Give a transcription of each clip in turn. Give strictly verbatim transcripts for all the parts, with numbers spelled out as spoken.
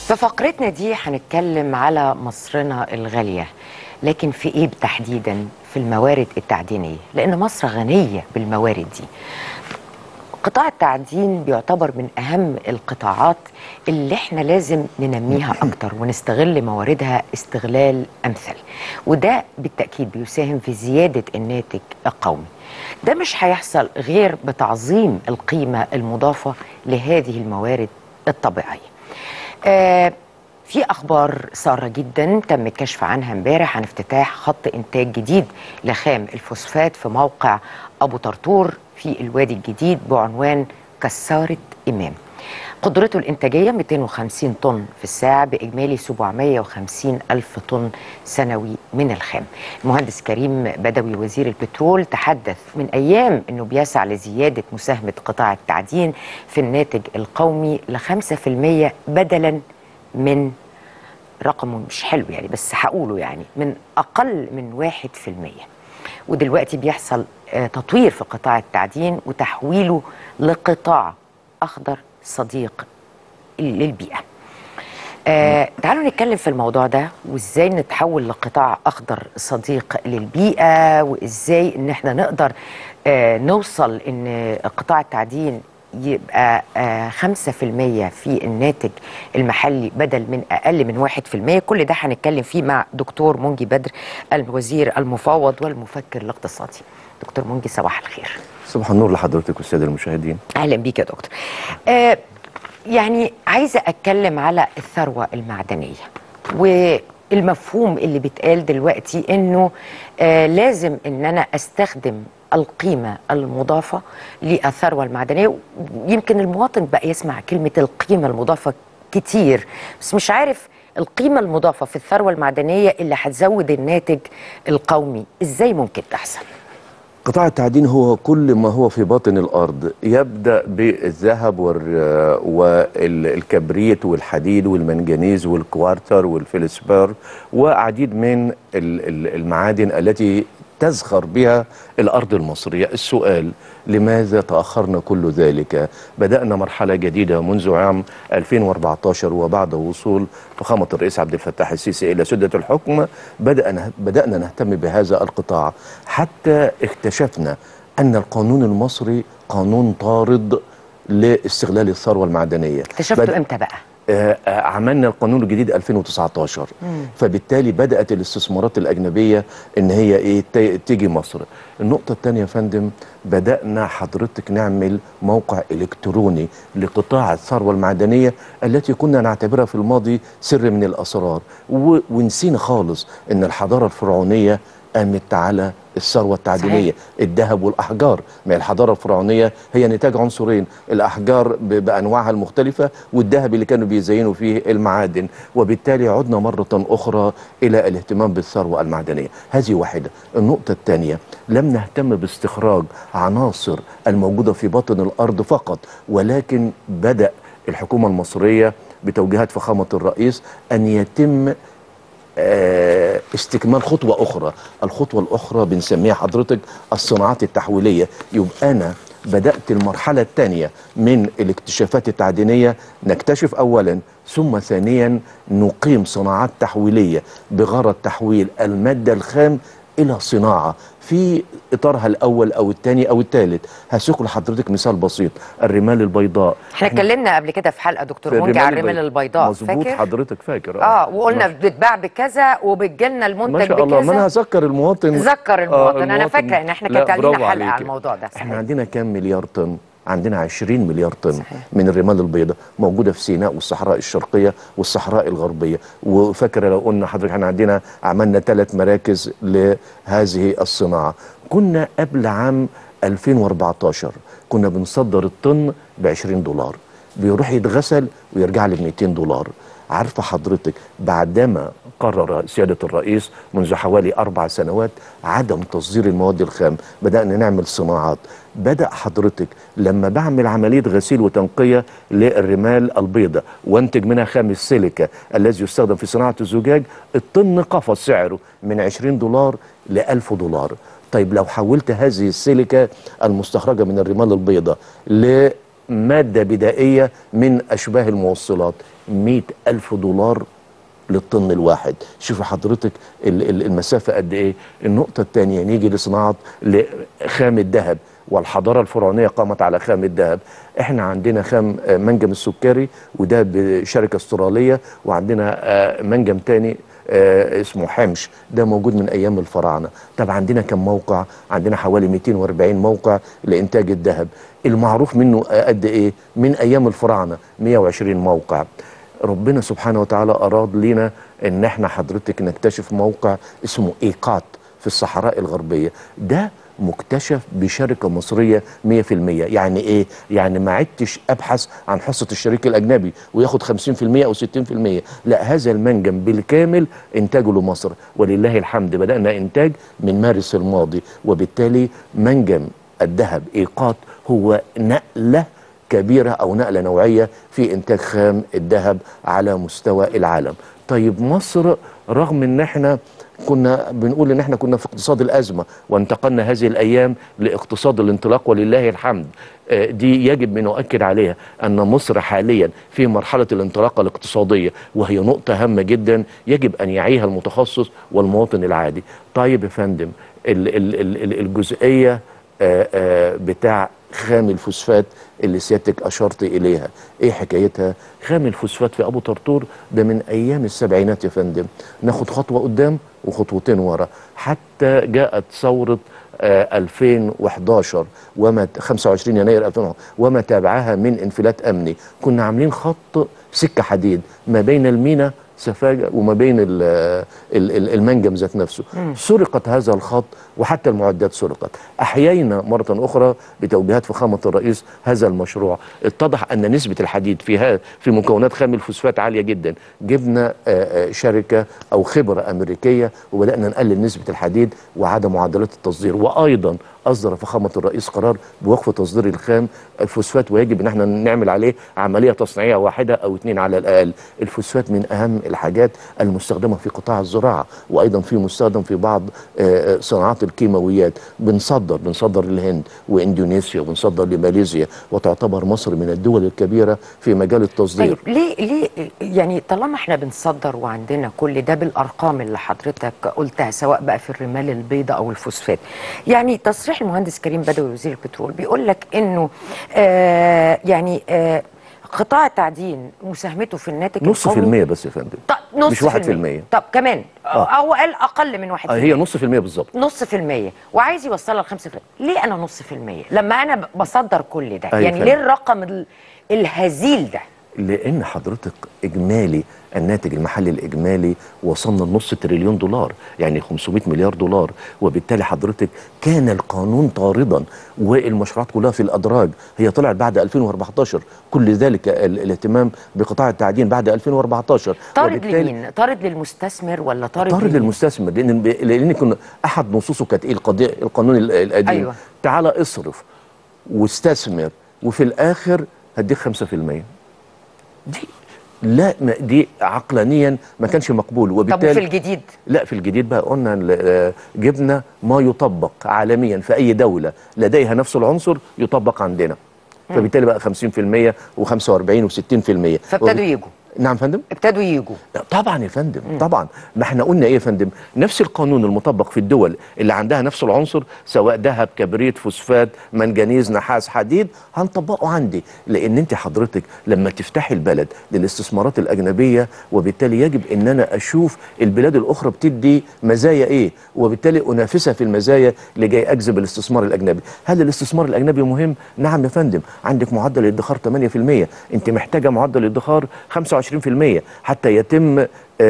في فقرتنا دي هنتكلم على مصرنا الغالية، لكن في ايه تحديدا؟ في الموارد التعدينية، لأن مصر غنية بالموارد دي. قطاع التعدين بيعتبر من أهم القطاعات اللي احنا لازم ننميها أكتر ونستغل مواردها استغلال أمثل، وده بالتأكيد بيساهم في زيادة الناتج القومي. ده مش هيحصل غير بتعظيم القيمة المضافة لهذه الموارد الطبيعية. آه في أخبار سارة جدا تم الكشف عنها امبارح عن افتتاح خط إنتاج جديد لخام الفوسفات في موقع أبو طرطور في الوادي الجديد بعنوان كسارة إمام. قدرته الإنتاجية مئتين وخمسين طن في الساعة بإجمالي سبعمئة وخمسين ألف طن سنوي من الخام. المهندس كريم بدوي وزير البترول تحدث من أيام أنه بيسعى لزيادة مساهمة قطاع التعدين في الناتج القومي لخمسة في المية بدلا من رقم مش حلو يعني، بس هقوله يعني من أقل من واحد في المية. ودلوقتي بيحصل تطوير في قطاع التعدين وتحويله لقطاع أخضر صديق للبيئة. آه تعالوا نتكلم في الموضوع ده، وإزاي نتحول لقطاع أخضر صديق للبيئة، وإزاي إن احنا نقدر آه نوصل إن قطاع التعدين يبقى آه خمسة في المية في الناتج المحلي بدل من أقل من واحد في المية. كل ده هنتكلم فيه مع دكتور منجي بدر الوزير المفوض والمفكر الاقتصادي. دكتور منجي صباح الخير. صباح النور لحضرتك والسادة المشاهدين. أهلا بيك يا دكتور. آه يعني عايزة أتكلم على الثروة المعدنية والمفهوم اللي بيتقال دلوقتي إنه آه لازم إن أنا أستخدم القيمة المضافة للثروة المعدنية. يمكن المواطن بقى يسمع كلمة القيمة المضافة كتير، بس مش عارف القيمة المضافة في الثروة المعدنية اللي هتزود الناتج القومي إزاي ممكن تحصل؟ قطاع التعدين هو كل ما هو في باطن الأرض، يبدأ بالذهب والكبريت والحديد والمنجنيز والكوارتر والفلسبار وعديد من المعادن التي تزخر بها الأرض المصرية. السؤال: لماذا تأخرنا كل ذلك؟ بدأنا مرحلة جديدة منذ عام ألفين وأربعة عشر وبعد وصول فخامة الرئيس عبد الفتاح السيسي إلى سدة الحكم بدأنا بدأنا نهتم بهذا القطاع، حتى اكتشفنا أن القانون المصري قانون طارد لاستغلال الثروة المعدنية. اكتشفتوا امتى بقى؟ آه عملنا القانون الجديد ألفين وتسعة عشر. مم. فبالتالي بدأت الاستثمارات الأجنبية إن هي إيه تيجي مصر. النقطة الثانية يا فندم، بدأنا حضرتك نعمل موقع إلكتروني لقطاع الثروة المعدنية التي كنا نعتبرها في الماضي سر من الأسرار، ونسينا خالص إن الحضارة الفرعونية قامت على الثروة التعدينية. الذهب والأحجار. ما الحضارة الفرعونية هي نتاج عنصرين: الأحجار بأنواعها المختلفة والذهب اللي كانوا بيزينوا فيه المعادن. وبالتالي عدنا مرة أخرى إلى الاهتمام بالثروة المعدنية. هذه واحدة. النقطة الثانية: لم نهتم باستخراج عناصر الموجودة في باطن الأرض فقط، ولكن بدأ الحكومة المصرية بتوجيهات فخامة الرئيس أن يتم استكمال خطوة أخرى. الخطوة الأخرى بنسميها حضرتك الصناعات التحويلية. يبقى أنا بدأت المرحلة الثانية من الاكتشافات التعدينية، نكتشف أولا ثم ثانيا نقيم صناعات تحويلية بغرض تحويل المادة الخام إلى صناعة في إطارها الأول أو الثاني أو الثالث. هسوق لحضرتك مثال بسيط: الرمال البيضاء. احنا اتكلمنا قبل كده في حلقة دكتور منجي على الرمال البيضاء، مظبوط فاكر؟ حضرتك فاكر. اه, آه وقلنا بتتباع بكذا وبتجيلنا المنتج بكذا. ما شاء الله. ما انا هذكر المواطن. ذكر المواطن. آه انا المواطن. فاكره ان احنا كانت لنا حلقة على الموضوع ده. احنا عندنا كام مليار طن؟ عندنا عشرين مليار طن. صحيح. من الرمال البيضاء موجودة في سيناء والصحراء الشرقية والصحراء الغربية. وفاكرة لو قلنا حضرتك احنا عندنا عملنا ثلاث مراكز لهذه الصناعة. كنا قبل عام ألفين وأربعة عشر كنا بنصدر الطن ب عشرين دولار، بيروح يتغسل ويرجع لي ب مئتين دولار. عارفة حضرتك بعدما قرر سيادة الرئيس منذ حوالي أربع سنوات عدم تصدير المواد الخام، بدأنا نعمل صناعات. بدأ حضرتك لما بعمل عملية غسيل وتنقية للرمال البيضاء وانتج منها خام السيليكا الذي يستخدم في صناعة الزجاج، الطن قفز سعره من عشرين دولار ل ألف دولار. طيب لو حولت هذه السيليكا المستخرجة من الرمال البيضاء لمادة بدائية من أشباه الموصلات، مئة ألف دولار للطن الواحد. شوف حضرتك المسافة قد ايه. النقطة الثانية نيجي لصناعة خام الذهب، والحضارة الفرعونية قامت على خام الذهب. احنا عندنا خام منجم السكري وده بشركة استرالية، وعندنا منجم تاني اسمه حمش ده موجود من ايام الفراعنة. طب عندنا كم موقع؟ عندنا حوالي مئتين وأربعين موقع لانتاج الذهب. المعروف منه قد ايه؟ من ايام الفراعنة مئة وعشرين موقع. ربنا سبحانه وتعالى أراد لنا إن احنا حضرتك نكتشف موقع اسمه إيقات في الصحراء الغربية. ده مكتشف بشركة مصرية مئة في المئة. يعني إيه؟ يعني ما عدتش أبحث عن حصة الشريك الأجنبي وياخد خمسين في المئة أو ستين في المئة. لا، هذا المنجم بالكامل إنتاجه لمصر، ولله الحمد بدأنا إنتاج من مارس الماضي. وبالتالي منجم الذهب إيقات هو نقلة كبيرة أو نقلة نوعية في إنتاج خام الذهب على مستوى العالم. طيب مصر رغم إن احنا كنا بنقول إن احنا كنا في اقتصاد الأزمة وانتقلنا هذه الأيام لاقتصاد الانطلاق ولله الحمد، دي يجب أن نؤكد عليها أن مصر حاليا في مرحلة الانطلاقة الاقتصادية، وهي نقطة هامة جدا يجب أن يعيها المتخصص والمواطن العادي. طيب يا فندم، الجزئية بتاع خام الفوسفات اللي سيادتك أشرت إليها، إيه حكايتها؟ خام الفوسفات في أبو طرطور ده من أيام السبعينات يا فندم. ناخد خطوة قدام وخطوتين ورا، حتى جاءت ثورة آه ألفين وحداشر وما خمسة وعشرين يناير ألفين وحداشر وما تابعها من انفلات أمني. كنا عاملين خط سكة حديد ما بين المينا سفاجة وما بين المنجم ذات نفسه. مم. سرقت هذا الخط وحتى المعدات سرقت. أحيينا مرة أخرى بتوجيهات فخامة الرئيس هذا المشروع. اتضح أن نسبة الحديد في في مكونات خام الفوسفات عالية جدا. جبنا شركة أو خبرة أمريكية وبدأنا نقلل نسبة الحديد وعدم معدلات التصدير. وأيضا أصدر فخامة الرئيس قرار بوقف تصدير الخام الفوسفات، ويجب ان احنا نعمل عليه عملية تصنيعية واحدة او اثنين على الاقل. الفوسفات من اهم الحاجات المستخدمة في قطاع الزراعة، وايضا في مستخدم في بعض صناعات الكيماويات. بنصدر بنصدر للهند واندونيسيا وبنصدر لماليزيا، وتعتبر مصر من الدول الكبيرة في مجال التصدير. طيب ليه ليه يعني طالما احنا بنصدر وعندنا كل ده بالارقام اللي حضرتك قلتها، سواء بقى في الرمال البيضاء او الفوسفات، يعني تصريح المهندس كريم بدوي وزير البترول بيقول لك انه آه يعني آه قطاع التعدين مساهمته في الناتج نص في المية بس يا فندم. نص مش واحد في المية. طب كمان آه. هو قال اقل من واحد آه في المية. هي نص في المية بالظبط. نص في المية وعايز يوصلها لخمسة في المية. ليه انا نص في المية لما انا بصدر كل ده؟ يعني ليه الرقم الهزيل ده؟ لأن حضرتك إجمالي الناتج المحلي الإجمالي وصلنا لنص تريليون دولار، يعني خمسمائة مليار دولار. وبالتالي حضرتك كان القانون طاردا والمشروعات كلها في الأدراج. هي طلعت بعد ألفين وأربعتاشر، كل ذلك الاهتمام بقطاع التعدين بعد ألفين وأربعتاشر. طارد لمين؟ طارد للمستثمر ولا طارد طارد للمستثمر؟ لأن لأن كنا أحد نصوصه كانت إيه؟ القضية القانون القديم. أيوة. تعالى اصرف واستثمر وفي الآخر هديك خمسة في المية. دي لا دي عقلانيا ما كانش مقبول. وبالتالي طب وفي الجديد؟ لا في الجديد بقى قلنا جبنا ما يطبق عالميا في اي دوله لديها نفس العنصر يطبق عندنا. فبالتالي بقى خمسين في المية وخمسة وأربعين وستين في المية. فابتدوا يجوا. نعم فندم؟ ابتدوا يجوا. طبعا يا فندم. مم. طبعا ما احنا قلنا ايه يا فندم؟ نفس القانون المطبق في الدول اللي عندها نفس العنصر، سواء ذهب، كبريت، فوسفات، منجنيز، نحاس، حديد، هنطبقه عندي. لان انت حضرتك لما تفتحي البلد للاستثمارات الاجنبيه، وبالتالي يجب ان انا اشوف البلاد الاخرى بتدي مزايا ايه، وبالتالي انافسها في المزايا اللي جاي اجذب الاستثمار الاجنبي. هل الاستثمار الاجنبي مهم؟ نعم يا فندم. عندك معدل الادخار ثمانية في المية، انت محتاجه معدل الادخار خمسة وعشرين في المية حتى يتم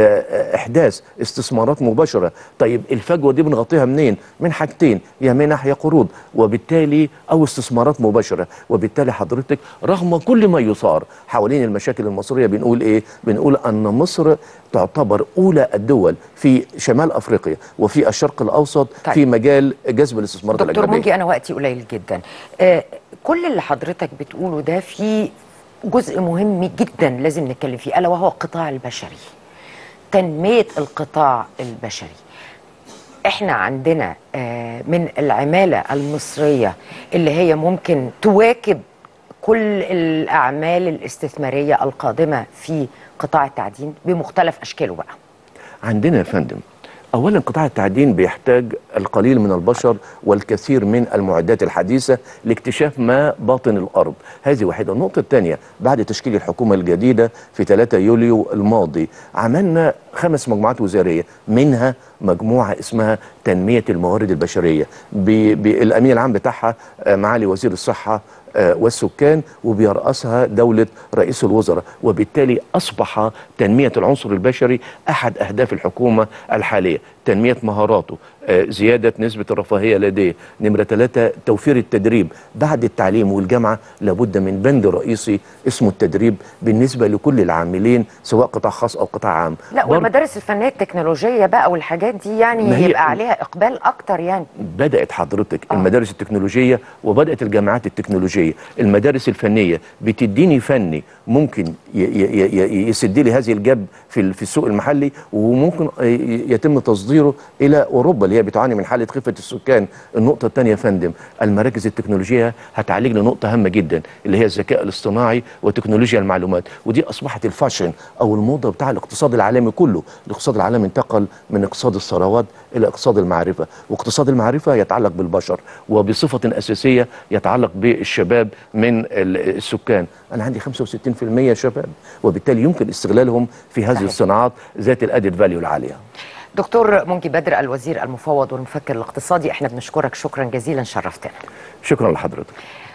احداث استثمارات مباشره. طيب الفجوه دي بنغطيها منين؟ من حاجتين، يا منح يا قروض، وبالتالي او استثمارات مباشره. وبالتالي حضرتك رغم كل ما يثار حوالين المشاكل المصريه بنقول ايه؟ بنقول ان مصر تعتبر اولى الدول في شمال افريقيا وفي الشرق الاوسط. طيب. في مجال جذب الاستثمارات الاجنبيه. دكتور منجي، انا وقتي قليل جدا. آه كل اللي حضرتك بتقوله ده في جزء مهم جدا لازم نتكلم فيه، الا وهو القطاع البشري، تنمية القطاع البشري. احنا عندنا من العمالة المصرية اللي هي ممكن تواكب كل الأعمال الاستثمارية القادمة في قطاع التعدين بمختلف أشكاله بقى؟ عندنا يا فندم أولا قطاع التعدين بيحتاج القليل من البشر والكثير من المعدات الحديثة لاكتشاف ما باطن الأرض. هذه واحدة. النقطة الثانية، بعد تشكيل الحكومة الجديدة في ثلاثة يوليو الماضي عملنا خمس مجموعات وزارية، منها مجموعة اسمها تنمية الموارد البشرية، بالأمين العام بتاعها معالي وزير الصحة والسكان، وبيرأسها دولة رئيس الوزراء. وبالتالي أصبح تنمية العنصر البشري أحد أهداف الحكومة الحالية، تنمية مهاراته، زيادة نسبة الرفاهية لديه. نمرة ثلاثة، توفير التدريب. بعد التعليم والجامعة لابد من بند رئيسي اسمه التدريب بالنسبة لكل العاملين سواء قطاع خاص أو قطاع عام. لا، والمدارس الفنية التكنولوجية بقى والحاجات دي يعني يبقى عليها إقبال أكتر. يعني بدأت حضرتك آه. المدارس التكنولوجية وبدأت الجامعات التكنولوجية. المدارس الفنية بتديني فني ممكن يسد لي هذه الجاب في في السوق المحلي، وممكن يتم تصديره إلى أوروبا اللي هي بتعاني من حالة خفة السكان. النقطة الثانية يا فندم، المراكز التكنولوجية هتعالجنا نقطة هامة جدا اللي هي الذكاء الاصطناعي وتكنولوجيا المعلومات، ودي أصبحت الفاشن أو الموضة بتاع الاقتصاد العالمي كله. الاقتصاد العالمي انتقل من اقتصاد الثروات إلى اقتصاد المعرفة، واقتصاد المعرفة يتعلق بالبشر وبصفة أساسية يتعلق بالشباب من السكان. أنا عندي خمسة وستين بالمئة شباب، وبالتالي يمكن استغلالهم في هذه الصناعات ذات الأدد فاليو العالية. دكتور منجي بدر، الوزير المفوض والمفكر الاقتصادي، احنا بنشكرك شكرا جزيلا، شرفتنا. شكرا لحضرتك.